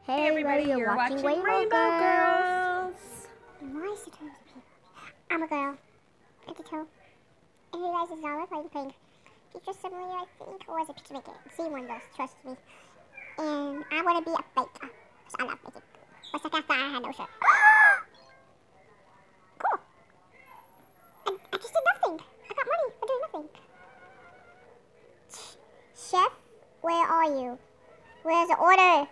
Hey everybody, you're watching Rainbow Girls. Why is it turning to people? I'm a girl. At the toe. And you guys is all like playing Pizza Simulator, I think, or was it Pizza Maker? See one of those, trust me. And I want to be a baker, because I love baking. But second after I had no shirt. Cool. I just did nothing. I got money for doing nothing. Chef, where are you? Where's the order?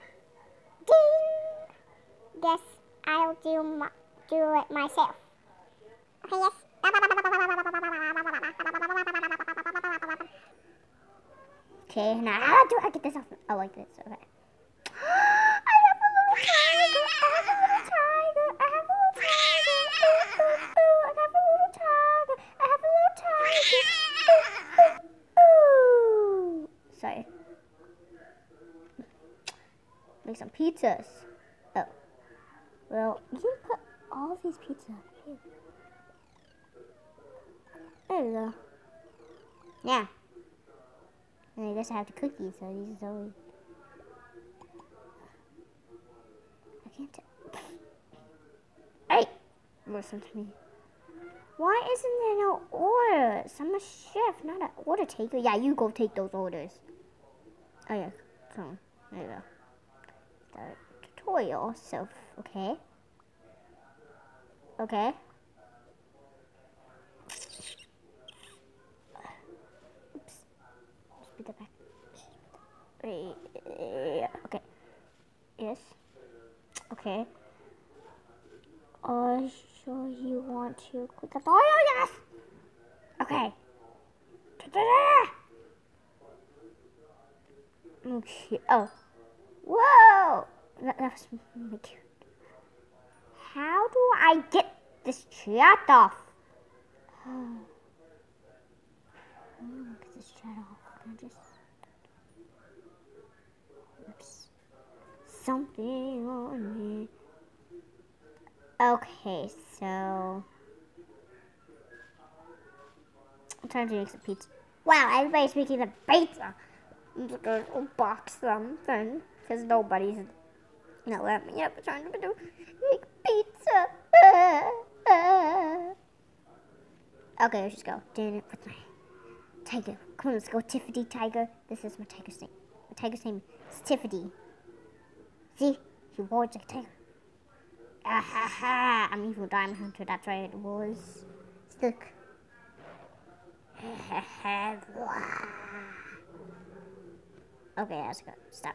Ding! Guess I'll do it myself. Okay, yes. Okay, now how do I get this off? Oh, like this. Okay. I have a little tiger. I have a little tiger. I have a little tiger. Ooh, ooh, ooh. I have a little tiger. I have a little tiger. Ooh, ooh, ooh. Sorry. Make some pizzas. Oh. Well, you can put all of these pizzas up here. There you go. Yeah. And I guess I have the cookies, so these are always... I can't tell. Hey! Listen to me. Why isn't there no orders? I'm a chef, not an order taker. Yeah, you go take those orders. Oh yeah, come on. There you go. Start tutorial, so, okay. Okay. Oops. Just put that back. Okay. Yes. Okay. So you want to click the tutorial? Yes! Okay. Okay. Oh. Whoa! That was cute. How do I get this chat off? Get this chat off. Can I just... Oops. Something on me. Okay, so... I'm trying to make some pizza. Wow, everybody's making the pizza. I'm just gonna box something. Because nobody's not letting me up. I'm trying to make pizza. Okay, let's just go. Doing it with my tiger. Come on, let's go, Tiffany Tiger. This is my tiger's name. My tiger's name is Tiffany. See? He roars like a tiger. Ah ha ha! I'm evil diamond hunter. That's right, it was. Stuck. Okay, let's go. Stop.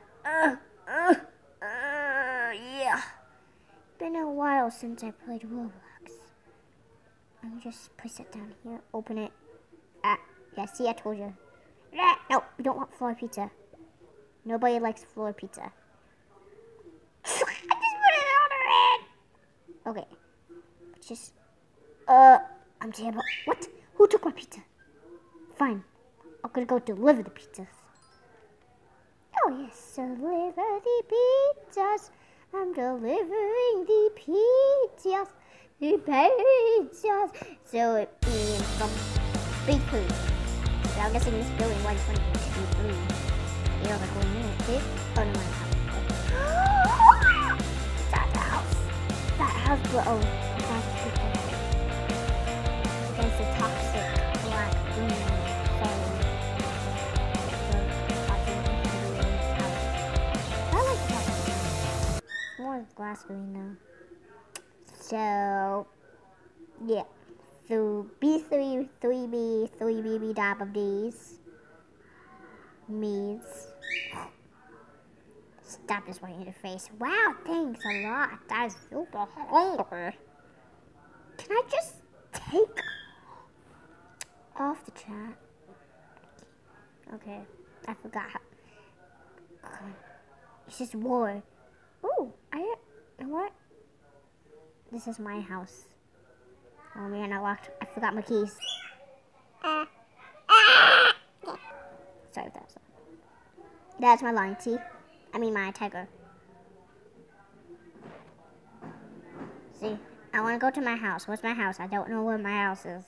Yeah. Been a while since I played Roblox. Let me just push it down here. Open it. Ah, yeah, see, I told you. No, we don't want floor pizza. Nobody likes floor pizza. I just put it on her head. Okay. Just, I'm terrible. What? Who took my pizza? Fine. I'm gonna go deliver the pizzas. Oh, yes, deliver the pizzas. I'm delivering the pizzas. The pizzas. So it means from big food. So I'm guessing this building 120 3. You're like 1 minute, see? Oh, no, that house. That house will own. That's people. Against the toxic black green fairy. I like that. More glass green now. So, yeah. So, B3, 3B, 3BB top of these means stop this right in your face. Wow, thanks a lot. That is super hungry. Can I just take off the chat? Okay, I forgot how. It's just war. Ooh, what? This is my house. Oh man, I locked. I forgot my keys. Sorry if that's. That's my lion. See? I mean my tiger. See? I want to go to my house. What's my house? I don't know where my house is.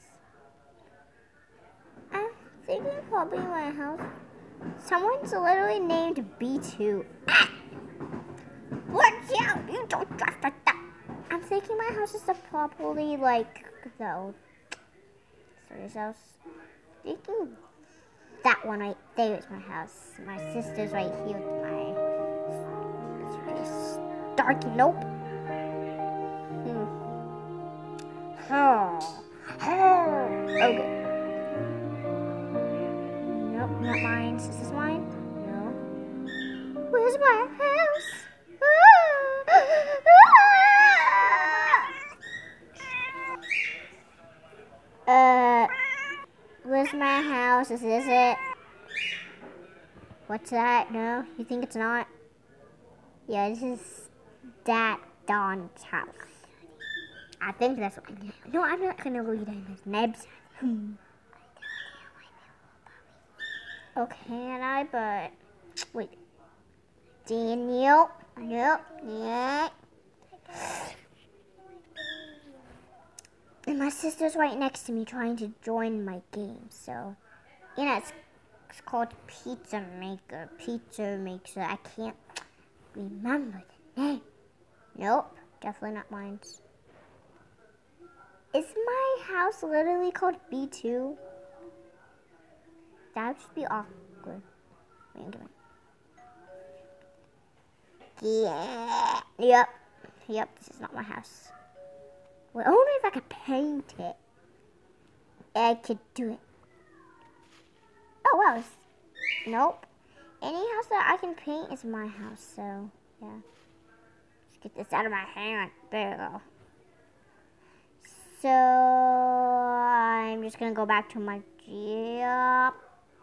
I'm thinking probably my house. Someone's literally named B2. Ah! I'm thinking my house is probably like the Sarah's house. Thinking that one right there is my house. My sister's right here with my dark. Nope. Okay. Nope, not mine. Is this mine? No. Where's my house? Where's my house? Is this it? What's that? No? You think it's not? Yeah, this is that Don's house. I think that's what No, I'm not gonna read his nibs. Okay, and I, but wait. Daniel. Nope. Yeah. And my sister's right next to me trying to join my game, so it's called Pizza Maker. Pizza Maker. I can't remember the name. Nope, definitely not mine. Is my house literally called B2? That would just be awkward. Wait. Yeah. Yep, this is not my house. Well, only if I could paint it. I could do it. Oh, wow. Nope. Any house that I can paint is my house, so, yeah. Let's get this out of my hand. There we go. So, I'm just going to go back to my job.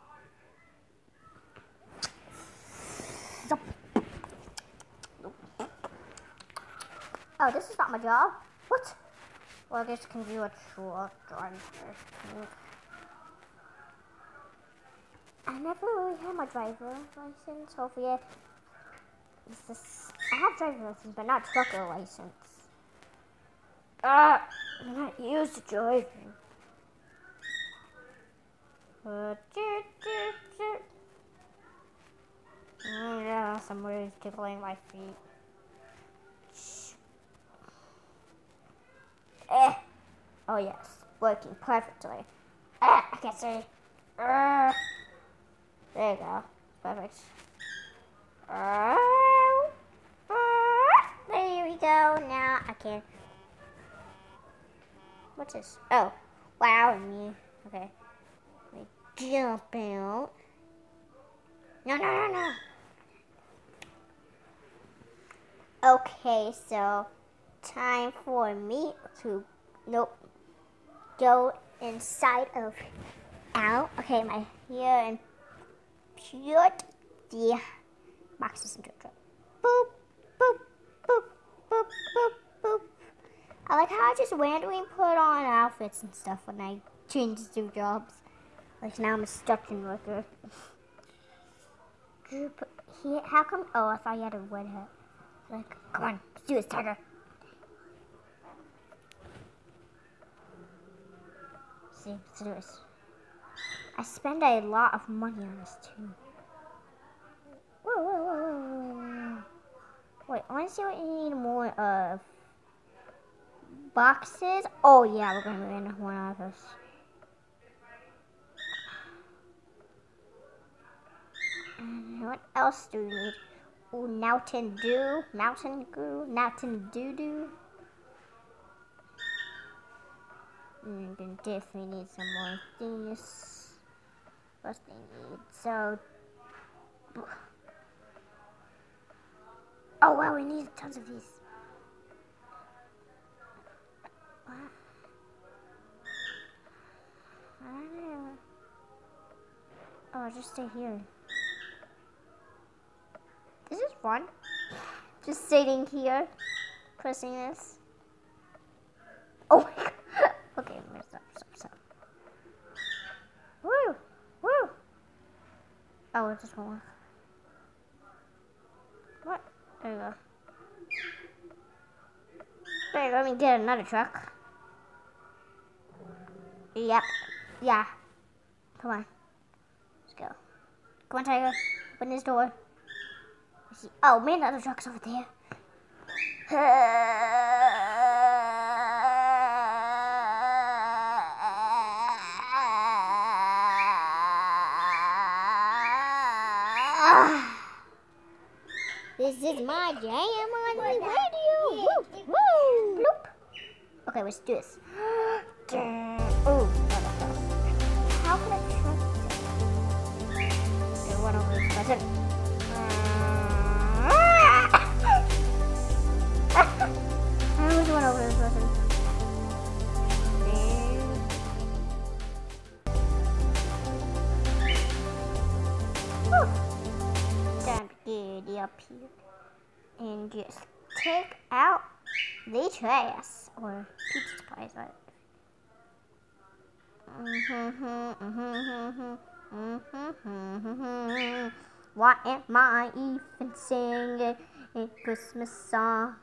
Oh, this is not my job. What? Well, I guess can do a truck driver. I never really had my driver license. Hopefully, I have driver license, but not trucker license. I'm not used to driving. Yeah, somebody's tickling my feet. Oh yes, working perfectly. I can't see. There you go. Perfect. There we go. Now I can. What's this? Oh, wow, me. Okay. Let me jump out. No. Okay, so time for me to go inside of out. Okay, my here and put the boxes into a truck. Boop, boop, boop, boop, boop, boop. I like how I just randomly put on outfits and stuff when I change to jobs. Like now I'm a construction worker. How come? Oh, I thought you had a red hat. Like, come on, let's do this, Tiger. See, let's do this. I spend a lot of money on this too. Whoa. Wait, I want to see what you need more of. Boxes? Oh yeah, we're gonna win one of those. And what else do we need? Ooh, Mountain Dew, Mountain Dew. Then definitely need some more of these. What they need? So, oh wow, we need tons of these. What? I don't know. Oh, I'll just stay here. This is fun. Just sitting here, pressing this. Oh my god. Okay, stop. Woo! Oh, it just won't work. What? There you go. There, let me get another truck. Yep. Yeah. Come on. Let's go. Come on, Tiger. Open this door. Oh man, the other truck's over there. This is my jam on the radio. Woo, woo, bloop. Okay, let's do this. Oh, how can I trust this? Okay, one over this button. I was one over this button. Time to get up here and just take out the trash or pizza supplies, right? Why am I even singing a Christmas song?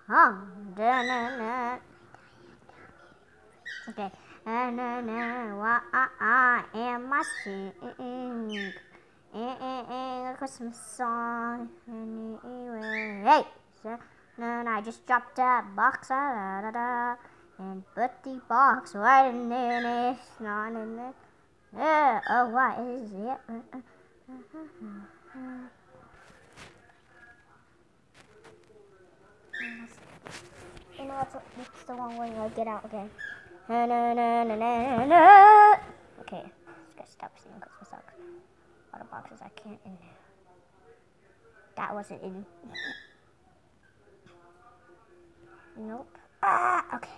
Okay. Why am I singing a Christmas song anyway? Hey, so then I just dropped a box and put the box right in there. It's not in there. Oh, what is it? You know it's the one way I get out again. Okay, just gotta stop singing Christmas songs. A lot of boxes I can't in there. That wasn't in. Nope. Okay.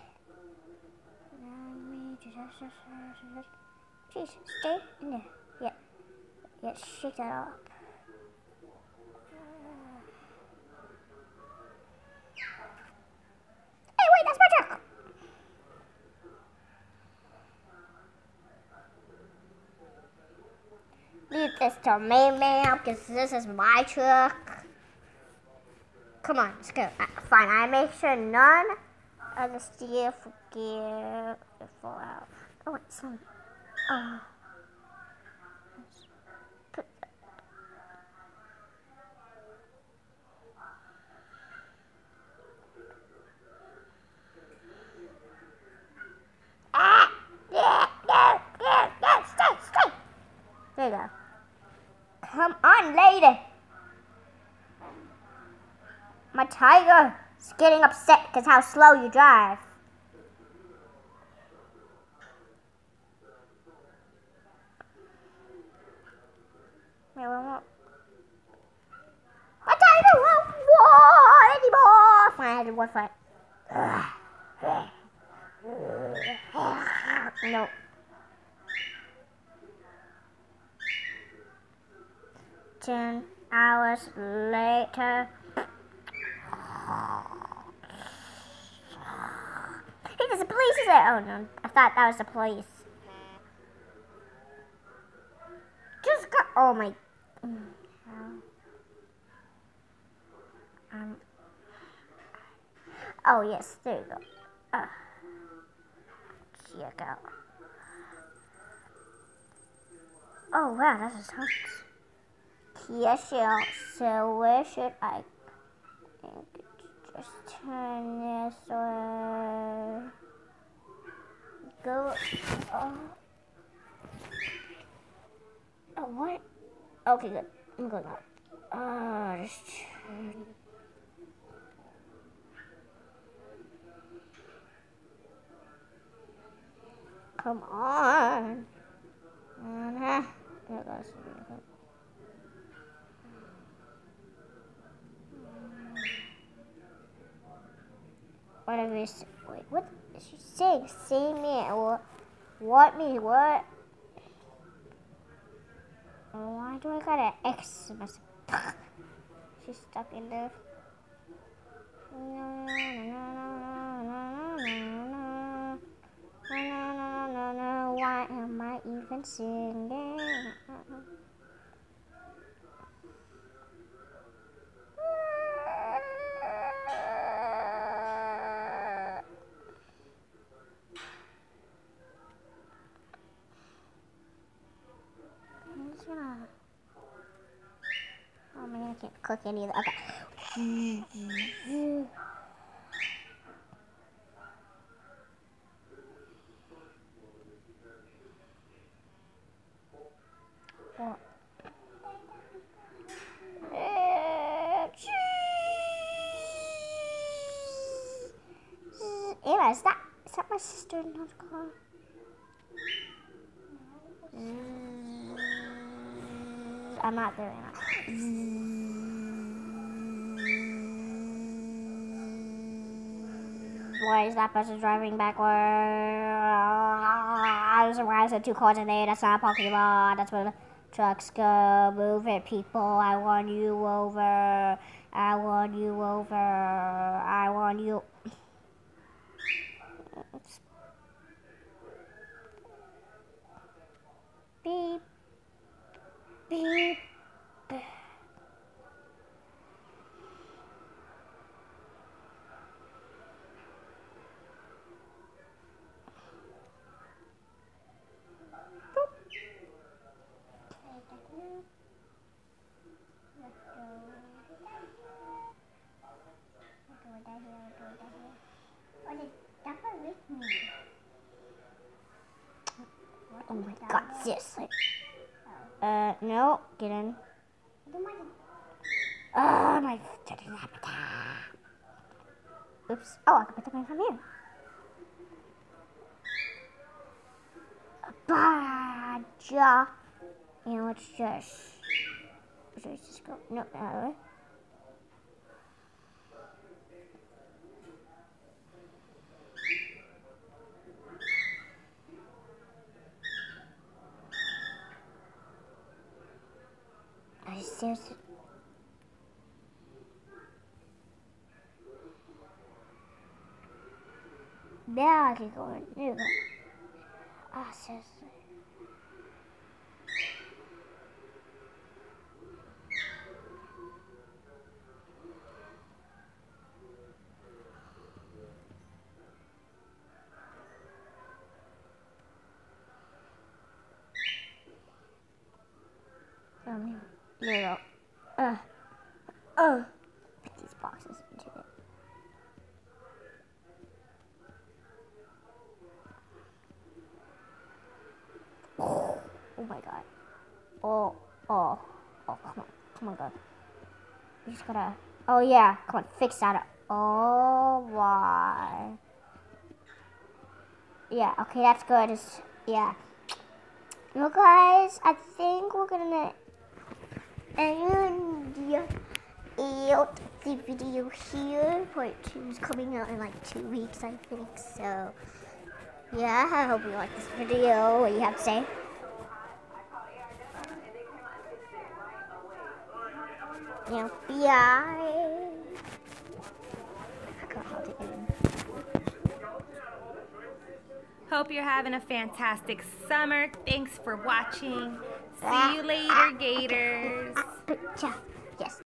Jeez, stay in there. Yeah, shake that up. Hey, wait, that's my truck! Leave this to me, ma'am, because this is my truck. Come on, let's go. Fine, I make sure none of the steel forget to fall out. Oh, wait, some. Oh. Put that. Stay. There you go. Come on, lady. My tiger is getting upset because how slow you drive. My tiger won't war anymore. Fine, I did one fight. No. Ten hours later. Hey, there's a police there. Oh no, I thought that was the police. Just got. Oh my. Oh yes, there you go. Check out. Oh wow, that's a ton. Yes, yeah. So where should I? Just turn this way. Go. Oh, what? Okay, good. I'm going up. Just turn. Come on. There goes. Whatever is. Wait, what is she saying? See me or what me? What? Why do I got an X? She's stuck in there. Why am I even singing? Oh man, I can't click any of that. Okay. Ava, is that my sister-in-law's car? I'm not doing that. Why is that person driving backwards? Why is there 2 cars in there? That's not a parking lot. That's where the trucks go. Move it, people. I want you over. I want you over. I want you. Beep. Beep. Oh my god, seriously. No, get in. Oh my oops. Oh, I can put the plane from here. Baja. And let's just go. No, the other way. I seriously. Now I can go in. There you go. Ah, seriously. There you go. Put these boxes into it. Oh my god. Oh, come on, God. You just gotta, oh yeah, come on, fix that. Oh, why? Yeah, okay, that's good. Yeah. Well, guys, I think we're gonna end the video here. Part 2 is coming out in like 2 weeks, I think. So, yeah, I hope you like this video. What do you have to say? Yeah. Hope you're having a fantastic summer. Thanks for watching. See you later, Gators. Yes.